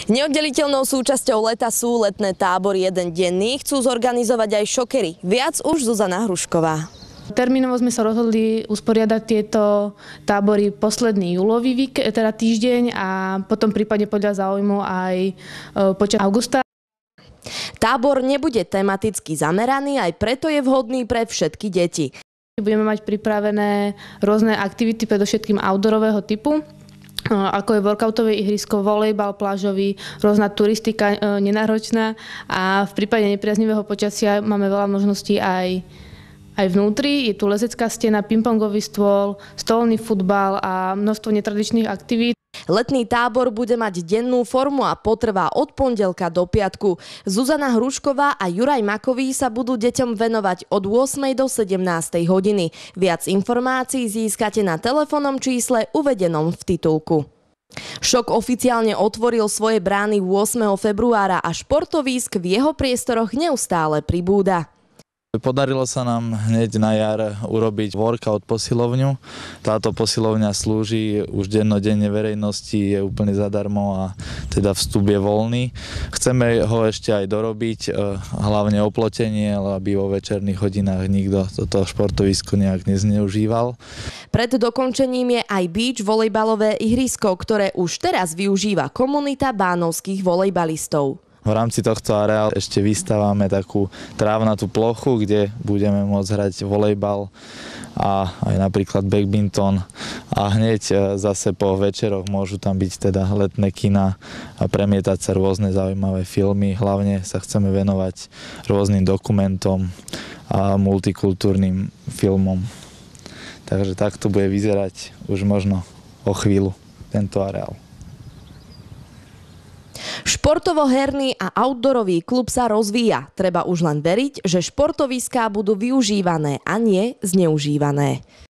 Neoddeliteľnou súčasťou leta sú letné tábory jednodenní. Chcú zorganizovať aj šokery. Viac už Zuzana Hrušková. Termínovo sme sa rozhodli usporiadať tieto tábory posledný júlový týždeň a potom prípadne podľa záujmu aj počas augusta. Tábor nebude tematicky zameraný, aj preto je vhodný pre všetky deti. Budeme mať pripravené rôzne aktivity, predovšetkým outdoorového typu, ako je workoutové ihrisko, volejbal plážový, rôzna turistika nenáročná a v prípade nepriaznivého počasia máme veľa možností aj vnútri. Je tu lezecká stena, pingpongový stôl, stolný futbal a množstvo netradičných aktivít. Letný tábor bude mať dennú formu a potrvá od pondelka do piatku. Zuzana Hrušková a Juraj Makový sa budú deťom venovať od 8. do 17. hodiny. Viac informácií získate na telefónnom čísle uvedenom v titulku. Šok oficiálne otvoril svoje brány 8. februára a športovísk v jeho priestoroch neustále pribúda. Podarilo sa nám hneď na jar urobiť workout posilovňu. Táto posilovňa slúži už dennodenne verejnosti, je úplne zadarmo a teda vstup je voľný. Chceme ho ešte aj dorobiť, hlavne oplotenie, aby vo večerných hodinách nikto toto športovisko nejak nezneužíval. Pred dokončením je aj beach volejbalové ihrisko, ktoré už teraz využíva komunita bánovských volejbalistov. V rámci tohto areálu ešte vystávame takú trávnatú plochu, kde budeme môcť hrať volejbal a aj napríklad badminton. A hneď zase po večeroch môžu tam byť teda letné kina a premietať sa rôzne zaujímavé filmy. Hlavne sa chceme venovať rôznym dokumentom a multikultúrnym filmom. Takže takto bude vyzerať už možno o chvíľu tento areál. Športovo-herný a outdoorový klub sa rozvíja. Treba už len veriť, že športoviská budú využívané a nie zneužívané.